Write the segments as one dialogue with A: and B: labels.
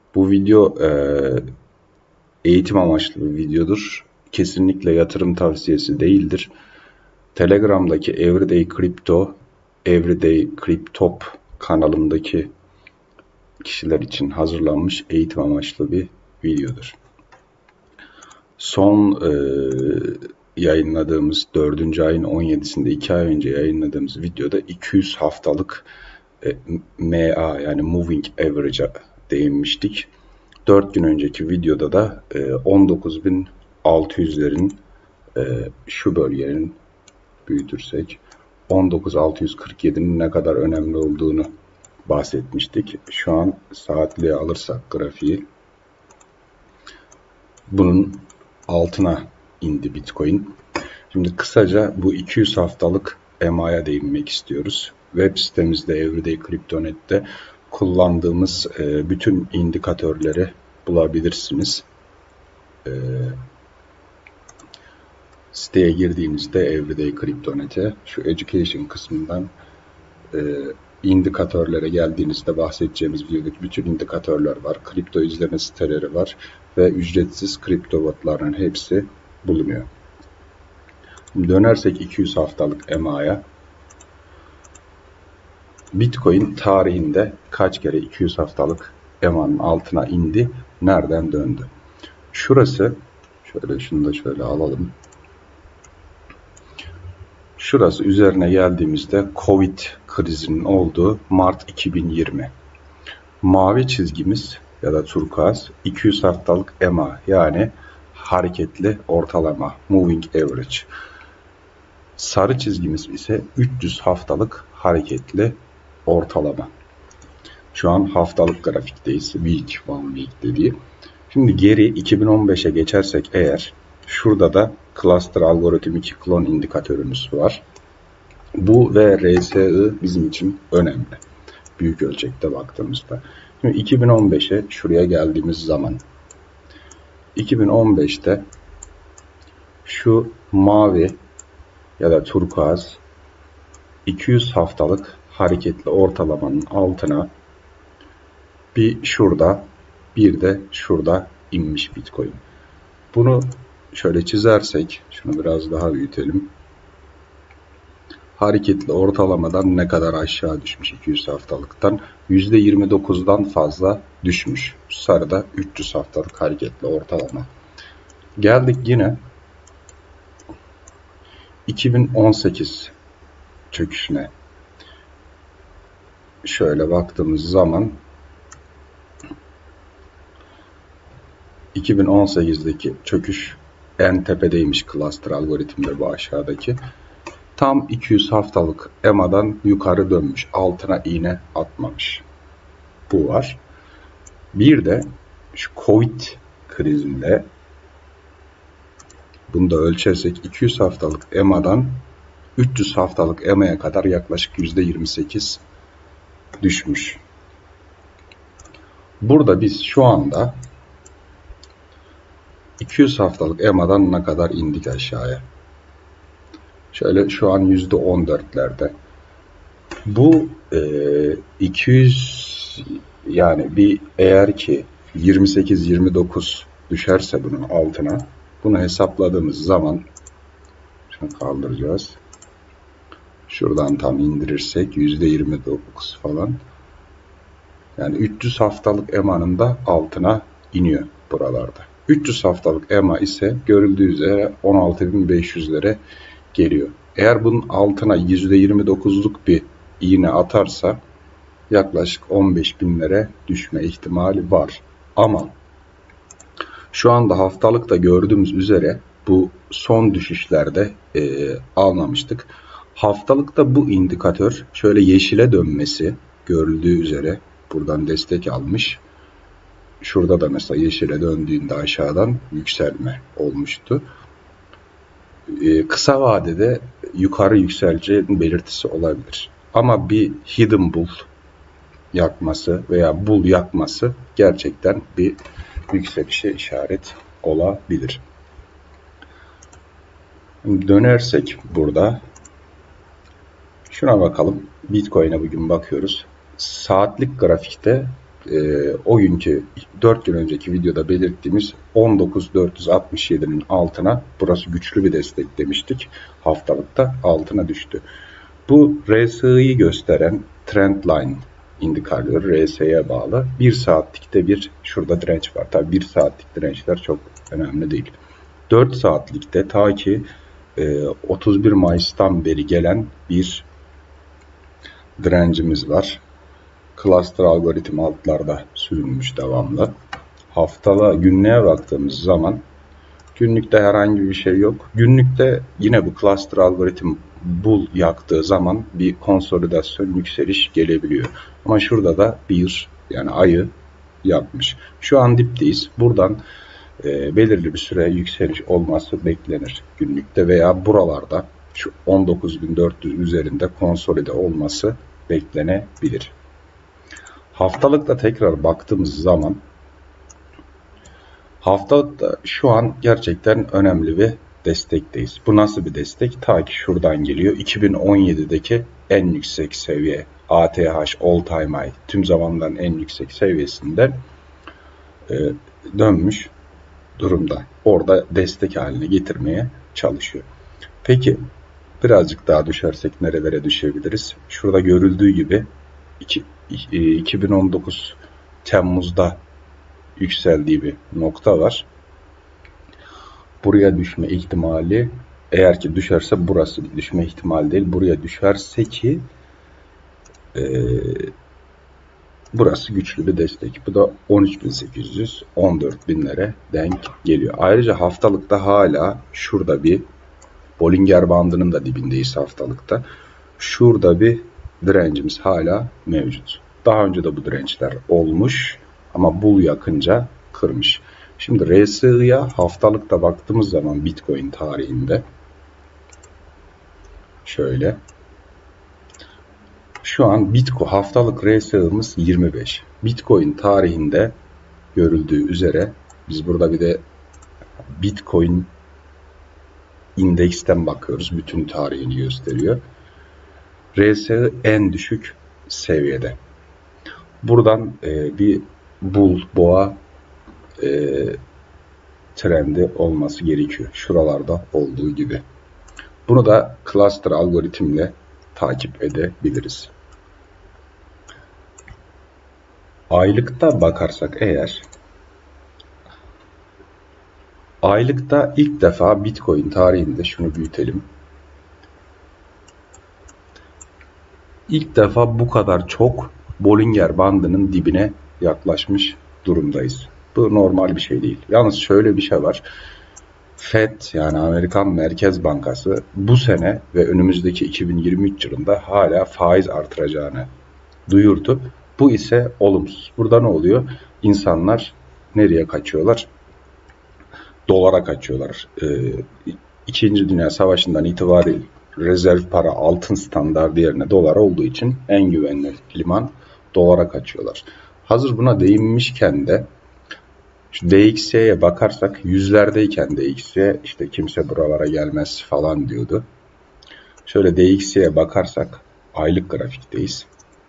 A: Bu video eğitim amaçlı bir videodur. Kesinlikle yatırım tavsiyesi değildir. Telegram'daki Everyday Crypto, Everyday Cryptop kanalımdaki kişiler için hazırlanmış eğitim amaçlı bir videodur. Son yayınladığımız 4. ayın 17'sinde 2 ay önce yayınladığımız videoda 200 haftalık MA yani Moving Average'a değinmiştik. 4 gün önceki videoda da 19.600'lerin şu bölgenin büyütürsek 19.647'nin ne kadar önemli olduğunu bahsetmiştik. Şu an saatliğe alırsak grafiği bunun altına indi Bitcoin. Şimdi kısaca bu 200 haftalık EMA'ya değinmek istiyoruz. Web sitemizde Everyday Crypto.net'te kullandığımız bütün indikatörleri bulabilirsiniz. Siteye girdiğinizde Everyday Crypto.net'e şu Education kısmından indikatörlere geldiğinizde bahsedeceğimiz bütün indikatörler var. Kripto izleme siteleri var ve ücretsiz kripto botların hepsi bulunuyor. Dönersek 200 haftalık EMA'ya. Bitcoin tarihinde kaç kere 200 haftalık EMA'nın altına indi? Nereden döndü? Şurası, şöyle şunu da şöyle alalım. Şurası üzerine geldiğimizde Covid krizinin olduğu Mart 2020. Mavi çizgimiz ya da turkuaz 200 haftalık EMA yani hareketli ortalama, moving average. Sarı çizgimiz ise 300 haftalık hareketli ortalama. Şu an haftalık grafikteyiz. Week, one week dediği. Şimdi geri 2015'e geçersek eğer, şurada da Cluster Algorithm 2 klon indikatörümüz var. Bu ve RSI bizim için önemli. Büyük ölçekte baktığımızda. Şimdi 2015'e şuraya geldiğimiz zaman 2015'te şu mavi ya da turkuaz 200 haftalık hareketli ortalamanın altına bir şurada bir de şurada inmiş Bitcoin. Bunu şöyle çizersek, şunu biraz daha büyütelim. Hareketli ortalamadan ne kadar aşağı düşmüş 200 haftalıktan? %29'dan fazla düşmüş. Sarıda 300 haftalık hareketli ortalama. Geldik yine 2018 çöküşüne. Şöyle baktığımız zaman 2018'deki çöküş en tepedeymiş cluster algoritmde, bu aşağıdaki. Tam 200 haftalık EMA'dan yukarı dönmüş. Altına iğne atmamış. Bu var. Bir de şu Covid krizinde bunu da ölçersek 200 haftalık EMA'dan 300 haftalık EMA'ya kadar yaklaşık %28 düşmüş. Burada biz şu anda 200 haftalık EMA'dan ne kadar indik aşağıya? Şöyle şu an %14'lerde. Bu 200 yani bir eğer ki 28-29 düşerse bunun altına, bunu hesapladığımız zaman şunu kaldıracağız. Şuradan tam indirirsek %29 falan. Yani 300 haftalık EMA'nın da altına iniyor buralarda. 300 haftalık EMA ise görüldüğü üzere 16.500'lere geliyor. Eğer bunun altına %29'luk bir iğne atarsa yaklaşık 15.000'lere düşme ihtimali var. Ama şu anda haftalıkta gördüğümüz üzere bu son düşüşlerde almamıştık. Haftalıkta bu indikatör şöyle yeşile dönmesi görüldüğü üzere buradan destek almış. Şurada da mesela yeşile döndüğünde aşağıdan yükselme olmuştu. Kısa vadede yukarı yükseleceğinin belirtisi olabilir. Ama bir hidden bull yakması veya bull yakması gerçekten bir yükselişe işaret olabilir. Dönersek burada şuna bakalım. Bitcoin'e bugün bakıyoruz. Saatlik grafikte o günkü 4 gün önceki videoda belirttiğimiz 19.467'nin altına, burası güçlü bir destek demiştik, haftalıkta altına düştü. Bu RSI'yi gösteren Trendline indikatörü, RSI'ye bağlı. 1 saatlikte bir şurada direnç var. Tabi 1 saatlik dirençler çok önemli değil. 4 saatlikte ta ki 31 Mayıs'tan beri gelen bir direncimiz var. Cluster algoritma altlarda sürünmüş devamlı. Haftalığa, günlüğe baktığımız zaman günlükte herhangi bir şey yok. Günlükte yine bu cluster algoritma bull yaktığı zaman bir konsolidasyon, yükseliş gelebiliyor. Ama şurada da bir, yani ayı yapmış. Şu an dipteyiz. Buradan belirli bir süre yükseliş olması beklenir günlükte veya buralarda şu 19.400 üzerinde konsolide olması beklenebilir. Haftalıkta tekrar baktığımız zaman haftalıkta şu an gerçekten önemli bir destekteyiz. Bu nasıl bir destek? Ta ki şuradan geliyor. 2017'deki en yüksek seviye ATH all time high, tüm zamanların en yüksek seviyesinden dönmüş durumda. Orada destek haline getirmeye çalışıyor. Peki birazcık daha düşersek nerelere düşebiliriz? Şurada görüldüğü gibi 2019 Temmuz'da yükseldiği bir nokta var. Buraya düşme ihtimali, eğer ki düşerse burası düşme ihtimali değil. Buraya düşerse ki burası güçlü bir destek. Bu da 13.800, 14.000'lere denk geliyor. Ayrıca haftalıkta hala şurada bir Bollinger bandının da dibindeyiz haftalıkta. Şurada bir direncimiz hala mevcut. Daha önce de bu dirençler olmuş ama bull yakınca kırmış. Şimdi RSI'ye haftalıkta baktığımız zaman Bitcoin tarihinde şöyle, şu an Bitcoin haftalık RSI'miz 25. Bitcoin tarihinde görüldüğü üzere biz burada bir de Bitcoin indeksten bakıyoruz. Bütün tarihini gösteriyor. RSI en düşük seviyede. Buradan bir bull, boğa trendi olması gerekiyor. Şuralarda olduğu gibi. Bunu da cluster algoritmle takip edebiliriz. Aylıkta bakarsak eğer, aylıkta ilk defa Bitcoin tarihinde, şunu büyütelim, İlk defa bu kadar çok Bollinger bandının dibine yaklaşmış durumdayız. Bu normal bir şey değil. Yalnız şöyle bir şey var. Fed, yani Amerikan Merkez Bankası bu sene ve önümüzdeki 2023 yılında hala faiz artıracağını duyurdu. Bu ise olumsuz. Burada ne oluyor? İnsanlar nereye kaçıyorlar? Dolara kaçıyorlar. İkinci Dünya Savaşı'ndan itibaren rezerv para altın standardı yerine dolar olduğu için en güvenli liman dolara kaçıyorlar. Hazır buna değinmişken de şu DXY'ye bakarsak, yüzlerdeyken DXY işte kimse buralara gelmez falan diyordu. Şöyle DXY'ye bakarsak aylık grafikteyiz.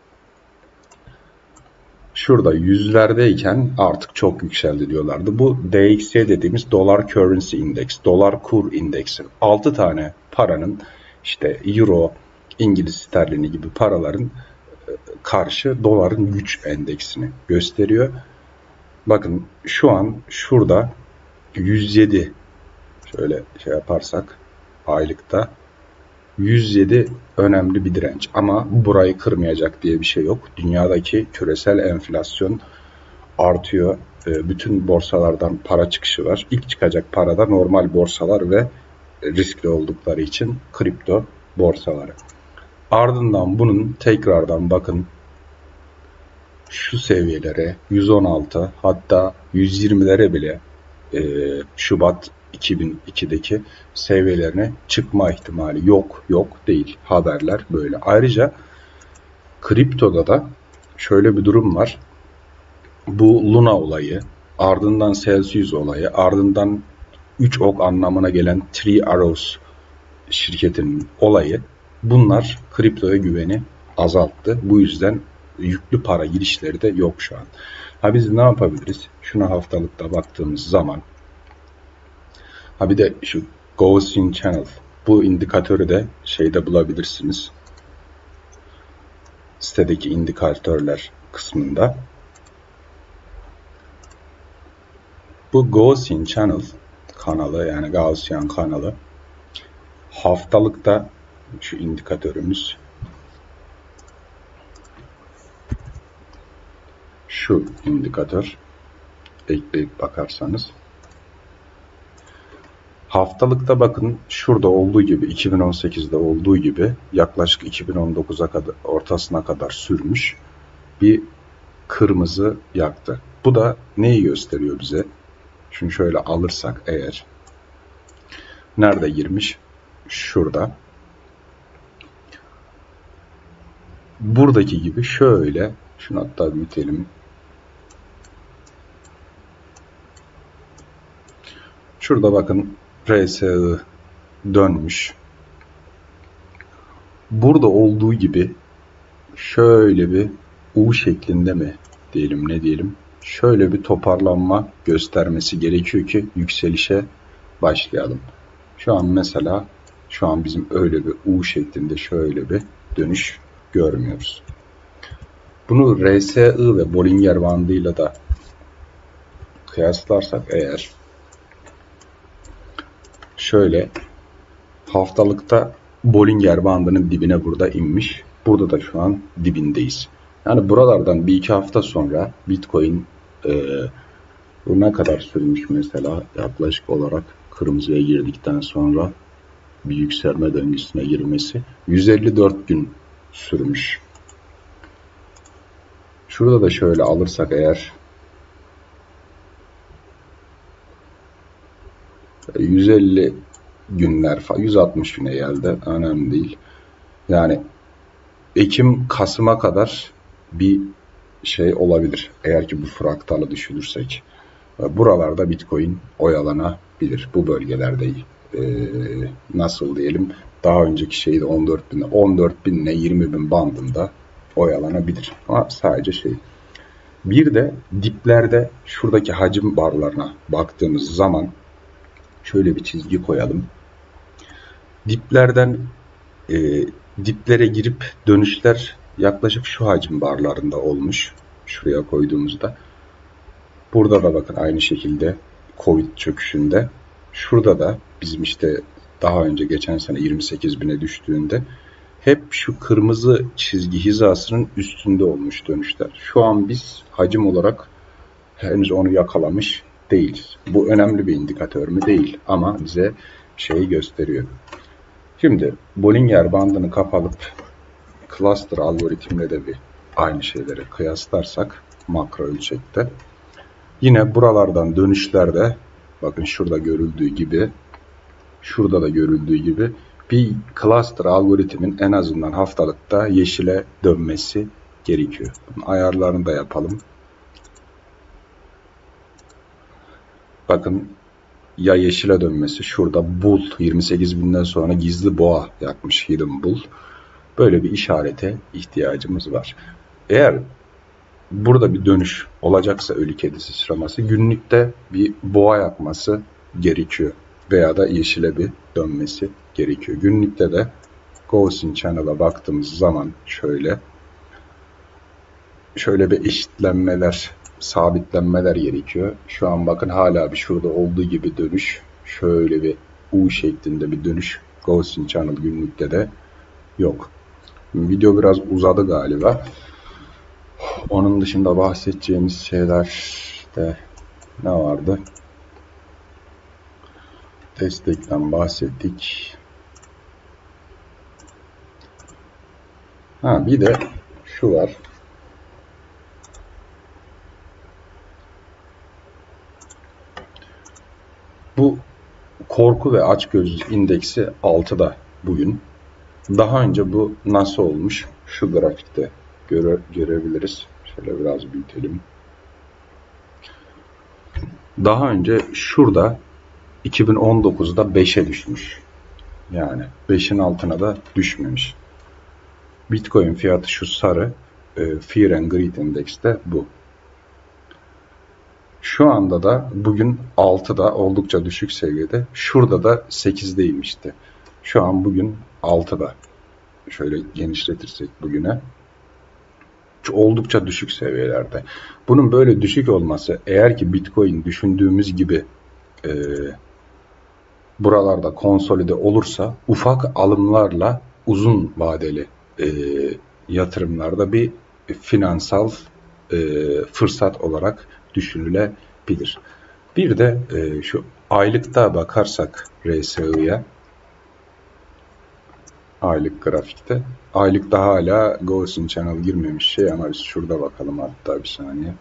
A: Şurada yüzlerdeyken artık çok yükseldi diyorlardı. Bu DXY dediğimiz Dollar Currency Index, dolar kur indeksi. 6 tane paranın, işte Euro, İngiliz sterlini gibi paraların karşı doların güç endeksini gösteriyor. Bakın şu an şurada 107, şöyle şey yaparsak aylıkta 107 önemli bir direnç ama burayı kırmayacak diye bir şey yok. Dünyadaki küresel enflasyon artıyor. Bütün borsalardan para çıkışı var. İlk çıkacak para da normal borsalar ve riskli oldukları için kripto borsaları. Ardından bunun tekrardan bakın şu seviyelere 116, hatta 120'lere bile Şubat 2002'deki seviyelerine çıkma ihtimali yok değil. Haberler böyle. Ayrıca kriptoda da şöyle bir durum var. Bu Luna olayı, ardından Celsius olayı, ardından 3 ok anlamına gelen Three Arrows şirketinin olayı, bunlar kriptoya güveni azalttı. Bu yüzden yüklü para girişleri de yok şu an. Ha biz ne yapabiliriz? Şuna haftalıkta baktığımız zaman bir de şu Gaussian Channel, bu indikatörü de şeyde bulabilirsiniz. Sitedeki indikatörler kısmında. Bu Gaussian Channel kanalı, yani Gaussian kanalı haftalıkta şu indikatörümüz, şu indikatör, ekleyip bakarsanız haftalıkta bakın şurada olduğu gibi, 2018'de olduğu gibi yaklaşık 2019'a kadar, ortasına kadar sürmüş bir kırmızı yaktı. Bu da neyi gösteriyor bize? Şunu şöyle alırsak eğer, nerede girmiş? Şurada. Buradaki gibi şöyle, şunu hatta büyütelim. Şurada bakın RSI dönmüş. Burada olduğu gibi şöyle bir U şeklinde mi diyelim, ne diyelim? Şöyle bir toparlanma göstermesi gerekiyor ki yükselişe başlayalım. Şu an mesela, şu an bizim öyle bir U şeklinde şöyle bir dönüş görmüyoruz. Bunu RSI ve Bollinger bandıyla da kıyaslarsak eğer, şöyle haftalıkta Bollinger bandının dibine burada inmiş. Burada da şu an dibindeyiz. Yani buralardan bir iki hafta sonra Bitcoin bu ne kadar sürmüş mesela, yaklaşık olarak kırmızıya girdikten sonra bir yükselme döngüsüne girmesi 154 gün sürmüş. Şurada da şöyle alırsak eğer, 150 günler falan, 160 güne geldi, önemli değil. Yani Ekim Kasım'a kadar bir şey olabilir eğer ki bu fraktalı düşünürsek. Buralarda Bitcoin oyalanabilir bu bölgelerde. Nasıl diyelim, daha önceki şeyde 14.000 ile 20.000 bandında oyalanabilir. Ama sadece bir de diplerde şuradaki hacim barlarına baktığımız zaman şöyle bir çizgi koyalım. Diplerden diplere girip dönüşler yaklaşık şu hacim barlarında olmuş. Şuraya koyduğumuzda. Burada da bakın aynı şekilde Covid çöküşünde. Şurada da bizim işte daha önce geçen sene 28.000'e düştüğünde hep şu kırmızı çizgi hizasının üstünde olmuş dönüşler. Şu an biz hacim olarak henüz onu yakalamış değiliz. Bu önemli bir indikatör mü? Değil. Ama bize şeyi gösteriyor. Şimdi Bollinger bandını kapatıp cluster algoritmle de bir aynı şeyleri kıyaslarsak makro ölçekte, yine buralardan dönüşlerde bakın şurada görüldüğü gibi, şurada da görüldüğü gibi bir cluster algoritmin en azından haftalıkta yeşile dönmesi gerekiyor. Bunun ayarlarını da yapalım. Bakın ya yeşile dönmesi, şurada bull 28.000'den sonra gizli boğa yapmış, hidden bull. Böyle bir işarete ihtiyacımız var. Eğer burada bir dönüş olacaksa ölü kedi sıçraması, günlükte bir boğa yapması gerekiyor. Veya da yeşile bir dönmesi gerekiyor. Günlükte de Gaussian Channel'a baktığımız zaman şöyle bir eşitlenmeler, sabitlenmeler gerekiyor. Şu an bakın hala bir şurada olduğu gibi dönüş, şöyle bir U şeklinde bir dönüş Gaussian Channel günlükte de yok. Video biraz uzadı galiba. Onun dışında bahsedeceğimiz şeyler de ne vardı? Destekten bahsettik. Bir de şu var. Bu korku ve açgözlülük indeksi 6'da bugün. Daha önce bu nasıl olmuş? Şu grafikte görebiliriz. Şöyle biraz büyütelim. Daha önce şurada 2019'da 5'e düşmüş. Yani 5'in altına da düşmemiş. Bitcoin fiyatı şu sarı. Fear and Greed Index de bu. Şu anda da bugün 6'da oldukça düşük seviyede. Şurada da 8'deymişti. Şu an bugün 6'da. Şöyle genişletirsek bugüne. Oldukça düşük seviyelerde. Bunun böyle düşük olması, eğer ki Bitcoin düşündüğümüz gibi buralarda konsolide olursa, ufak alımlarla uzun vadeli yatırımlarda bir finansal fırsat olarak düşünülebilir. Bir de şu aylıkta bakarsak RSI'ye, aylık grafikte, aylıkta hala Gaussian Channel girmemiş şey ama biz şurada bakalım hatta bir saniye.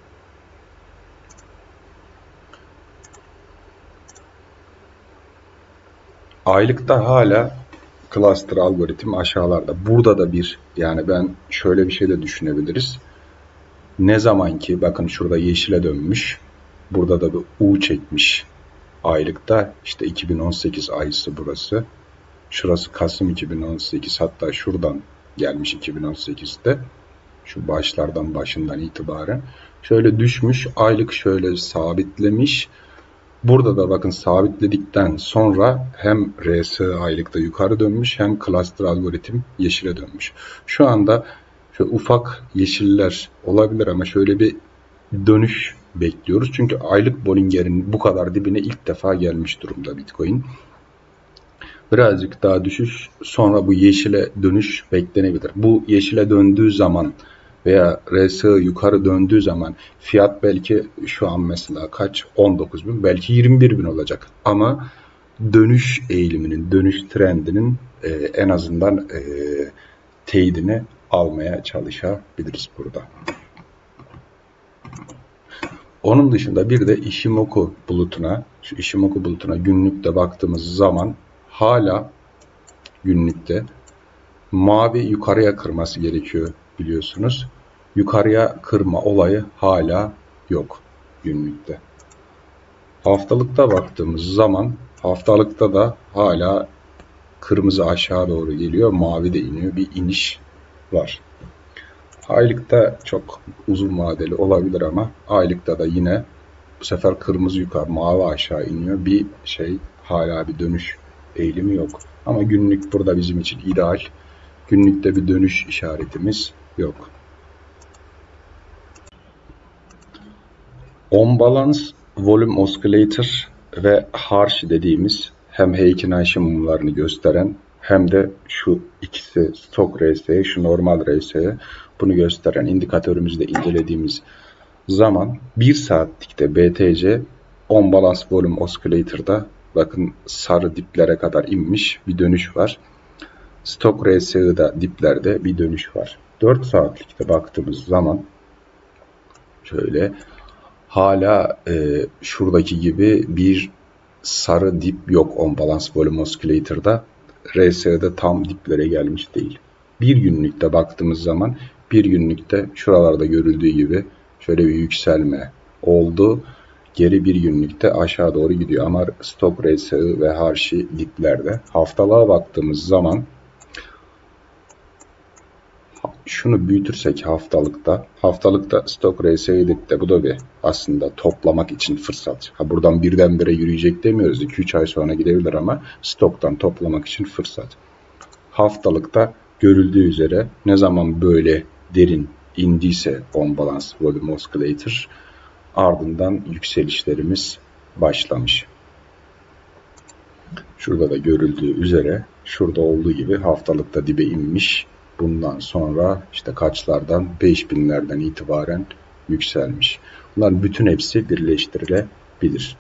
A: Aylıkta hala cluster algoritm aşağılarda. Burada da yani ben şöyle bir şey de düşünebiliriz. Ne zaman ki bakın şurada yeşile dönmüş. Burada da bir U çekmiş. Aylıkta işte 2018 ayısı burası. Şurası Kasım 2018, hatta şuradan gelmiş 2018'de. Şu başından itibaren. Şöyle düşmüş. Aylık şöyle sabitlemiş. Burada da bakın sabitledikten sonra hem RSI aylıkta yukarı dönmüş hem cluster algoritm yeşile dönmüş. Şu anda şöyle ufak yeşiller olabilir ama şöyle bir dönüş bekliyoruz. Çünkü aylık Bollinger'in bu kadar dibine ilk defa gelmiş durumda Bitcoin. Birazcık daha düşüş, sonra bu yeşile dönüş beklenebilir. Bu yeşile döndüğü zaman veya RSI yukarı döndüğü zaman fiyat belki şu an mesela kaç? 19.000, belki 21.000 olacak. Ama dönüş eğiliminin, dönüş trendinin en azından teyidini almaya çalışabiliriz burada. Onun dışında bir de Ishimoku bulutuna, şu Ishimoku bulutuna günlükte baktığımız zaman hala günlükte mavi yukarıya kırması gerekiyor biliyorsunuz. Yukarıya kırma olayı hala yok günlükte. Haftalıkta baktığımız zaman haftalıkta da hala kırmızı aşağı doğru geliyor. Mavi de iniyor. Bir iniş var. Aylıkta çok uzun vadeli olabilir ama aylıkta da yine bu sefer kırmızı yukarı, mavi aşağı iniyor. Bir hala bir dönüş eğilimi yok. Ama günlük burada bizim için ideal. Günlükte bir dönüş işaretimiz yok. On balance volume oscillator ve harsh dediğimiz hem Heikin-Ashi mumlarını gösteren hem de şu ikisi stok RSI, şu normal RSI bunu gösteren indikatörümüzü de incelediğimiz zaman 1 saatlikte BTC on balance volume oscillator'da bakın sarı diplere kadar inmiş bir dönüş var. Stok RSI'da diplerde bir dönüş var. 4 saatlikte baktığımız zaman şöyle hala şuradaki gibi bir sarı dip yok on balance volume oscillator'da. RSI'de tam diplere gelmiş değil. Bir günlükte baktığımız zaman bir günlükte şuralarda görüldüğü gibi şöyle bir yükselme oldu. Geri bir günlükte aşağı doğru gidiyor ama stok RSI ve harshi diplerde. Haftalığa baktığımız zaman şunu büyütürsek haftalıkta stok RSI dipte, bu da bir aslında toplamak için fırsat. Buradan birdenbire yürüyecek demiyoruz. 2-3 ay sonra gidebilir ama stoktan toplamak için fırsat. Haftalıkta görüldüğü üzere ne zaman böyle derin indiyse on balance volume oscillator ardından yükselişlerimiz başlamış. Şurada da görüldüğü üzere şurada olduğu gibi haftalıkta dibe inmiş. Bundan sonra işte kaçlardan 5000'lerden itibaren yükselmiş. Bunların bütün hepsi birleştirilebilir.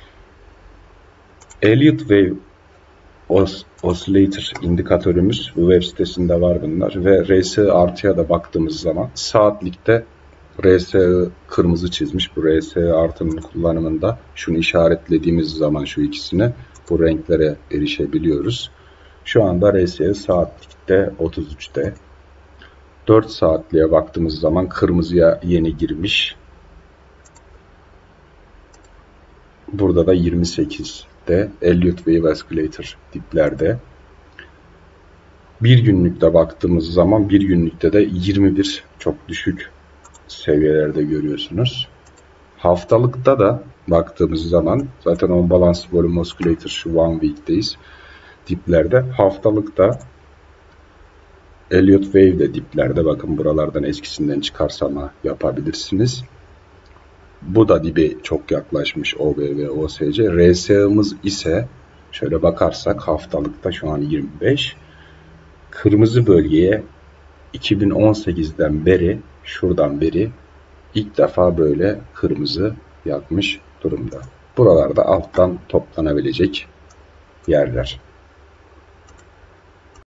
A: Elliott Wave Oscillator indikatörümüz bu web sitesinde var bunlar ve RSI artıya da baktığımız zaman saatlikte RSI kırmızı çizmiş. Bu RSI artının kullanımında şunu işaretlediğimiz zaman şu ikisini bu renklere erişebiliyoruz. Şu anda RSI saatlikte 33'te. 4 saatliğe baktığımız zaman kırmızıya yeni girmiş. Burada da 28'de Elliott Wave Oscillator diplerde. Bir günlükte baktığımız zaman bir günlükte de 21 çok düşük seviyelerde görüyorsunuz. Haftalıkta da baktığımız zaman zaten on balance volume oscillator şu one week'teyiz diplerde. Haftalıkta Elliott Wave de diplerde, bakın buralardan eskisinden çıkarsama yapabilirsiniz. Bu da dibe çok yaklaşmış OBV, OSC. RSI'miz ise şöyle bakarsak haftalıkta şu an 25. Kırmızı bölgeye 2018'den beri, şuradan beri ilk defa böyle kırmızı yakmış durumda. Buralarda alttan toplanabilecek yerler.